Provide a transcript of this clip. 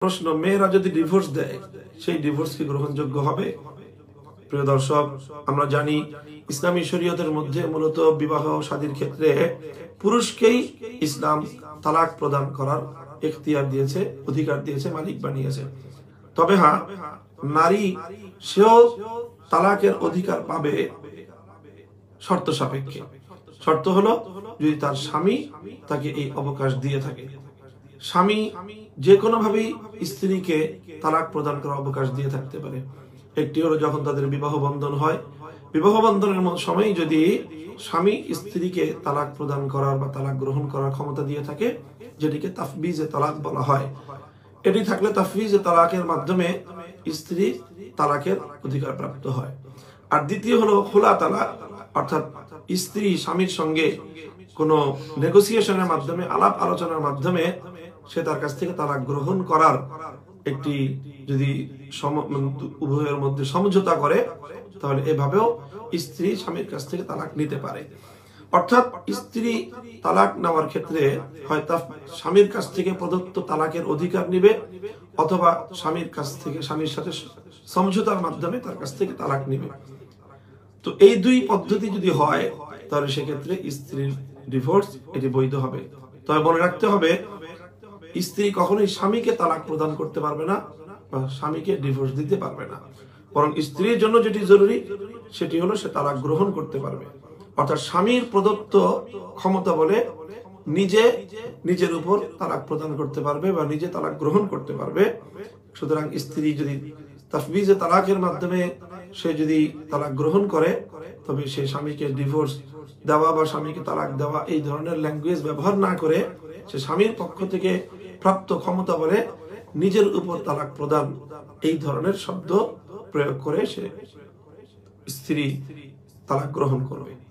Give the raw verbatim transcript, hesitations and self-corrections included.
প্রশ্ন, মেয়েরা যদি ডিভোর্স দেয় সেই ডিভোর্স কি গ্রহণযোগ্য হবে? প্রিয় দর্শক, আমরা জানি ইসলামী শরীয়তের মধ্যে মূলত বিবাহ শাদীর ক্ষেত্রে পুরুষকেই ইসলাম তালাক প্রদান করার এখতিয়ার দিয়েছে, অধিকার দিয়েছে, মালিক বানিয়েছে। তবে হ্যাঁ, নারী সেও তালাকের অধিকার পাবে শর্ত সাপেক্ষে। শর্ত হলো যদি তার স্বামী তাকে এই অবকাশ দিয়ে থাকে। স্বামী যে কোনো ভাবেই স্ত্রীকে তালাক প্রদান করার অবকাশ দিয়ে থাকতে পারে। একটি হলো যখন তাদের বিবাহ বন্ধন হয়, বিবাহ বন্ধনের সময় যদি স্বামী স্ত্রীকে তালাক প্রদান করার বা তালাক গ্রহণ করার ক্ষমতা দিয়ে থাকে, যেটিকে তাফবিজে তালাক বলা হয়। এটি থাকলে তাফবিজে তালাকের মাধ্যমে স্ত্রী তালাকের অধিকার প্রাপ্ত হয়। আর দ্বিতীয় হলো খোলা তালাক, অর্থাৎ স্ত্রী স্বামীর সঙ্গে কোনো নেগোসিয়েশনের মাধ্যমে, আলাপ আলোচনার মাধ্যমে সে তার কাছ থেকে তালাক গ্রহণ করার একটি যদি উভয়ের মধ্যে সমঝোতা করে, তাহলে এভাবেও স্ত্রী স্বামীর কাছ থেকে তালাক নিতে পারে। অর্থাৎ স্ত্রী তালাক নেওয়ার ক্ষেত্রে হয় তা স্বামীর কাছ থেকে প্রদত্ত তালাকের অধিকার নিবে, অথবা স্বামীর কাছ থেকে স্বামীর সাথে সমঝোতার মাধ্যমে তার কাছ থেকে তালাক নিবে। তো এই দুই পদ্ধতি যদি হয়, তাহলে সেক্ষেত্রে স্ত্রীর ডিভোর্স এটি বৈধ হবে। তবে মনে রাখতে হবে, স্ত্রী কখনোই স্বামীকে তালাক প্রদান করতে পারবে না বা স্বামীকে ডিভোর্স দিতে পারবে না। বরং স্ত্রীর জন্য যেটি জরুরি সেটি হলো সে তালাক গ্রহণ করতে পারবে। অর্থাৎ স্বামীর প্রদত্ত ক্ষমতা বলে নিজে নিজের উপর তালাক প্রদান করতে পারবে বা নিজে তালাক গ্রহণ করতে পারবে। সুতরাং স্ত্রী যদি তাফবিজে তালাকের মাধ্যমে সে যদি তালাক গ্রহণ করে, তবে সে স্বামীকে ডিভোর্স দেওয়া বা স্বামীকে তালাক দেওয়া এই ধরনের ল্যাঙ্গুয়েজ ব্যবহার না করে সে স্বামীর পক্ষ থেকে প্রাপ্ত ক্ষমতা বলে নিজের উপর তালাক প্রদান এই ধরনের শব্দ প্রয়োগ করে সে স্ত্রী তালাক গ্রহণ করবে।